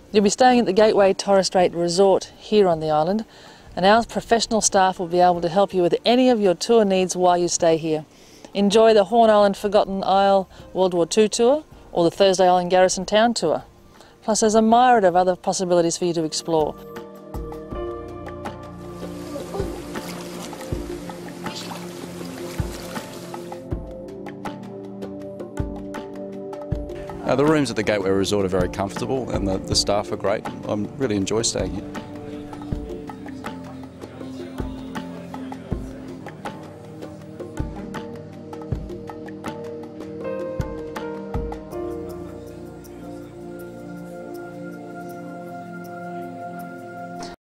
You'll be staying at the Gateway Torres Strait Resort here on the island, and our professional staff will be able to help you with any of your tour needs while you stay here. Enjoy the Horn Island Forgotten Isle World War II tour or the Thursday Island Garrison Town tour. Plus there's a myriad of other possibilities for you to explore. The rooms at the Gateway Resort are very comfortable and the staff are great. I really enjoy staying here.